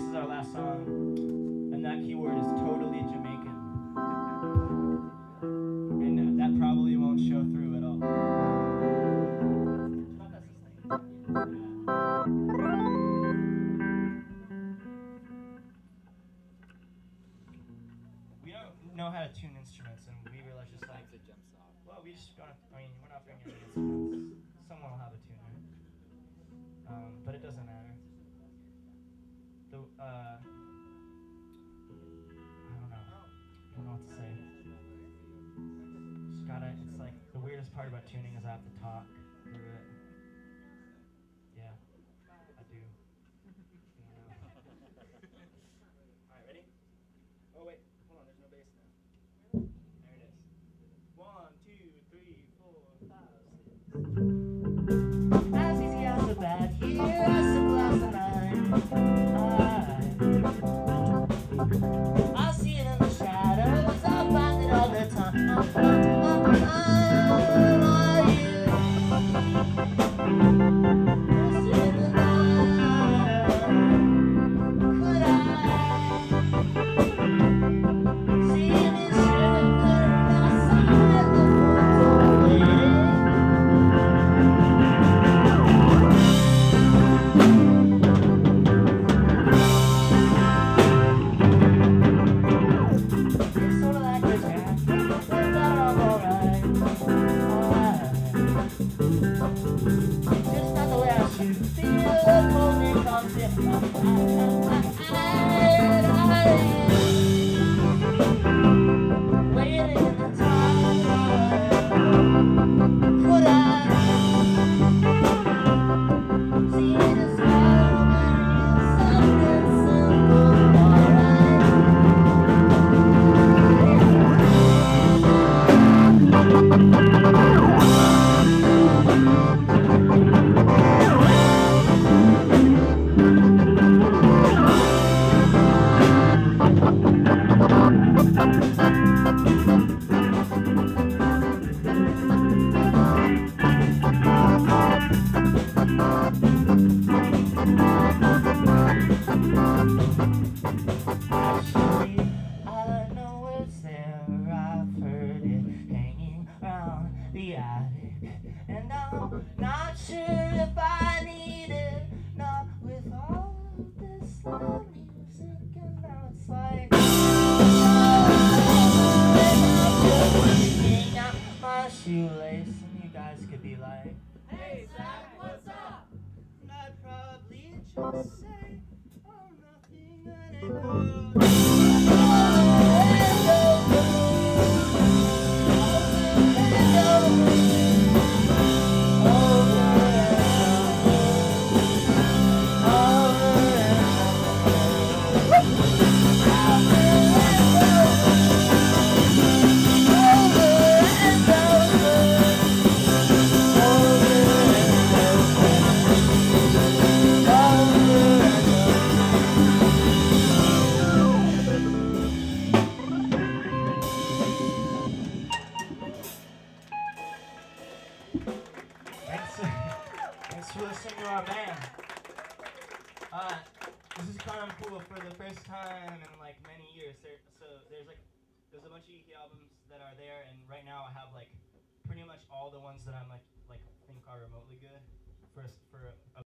is our last song, and that keyword is totally Jamaican. And that probably won't show through at all. We don't know how to tune instruments, and we were just like, well, we just don't. I mean, we're not bringing any instruments. Someone will have a tuner, but it doesn't matter. I don't know. I don't know what to say. Just gotta. It's like the weirdest part about tuning is I have to talk through it. Yeah, I do. Alright, ready? Oh wait, hold on. There's no bass now. There it is. 1, 2, 3, 4, 5, 6. As easy as a bad here, as simple as the night. I see it in the shadows, I find it all the time. Could I see this river outside the doorway? And I'm not sure if I need it, not with all this loud music, and now it's like picking out my shoelace, and you guys could be like, hey Zach, what's up? And I'd probably just say, oh nothing, and it goes. Thanks for listening to our band. This is kind of cool for the first time in like many years. There's a bunch of EP albums that are there, and right now I have like pretty much all the ones that I'm like think are remotely good for a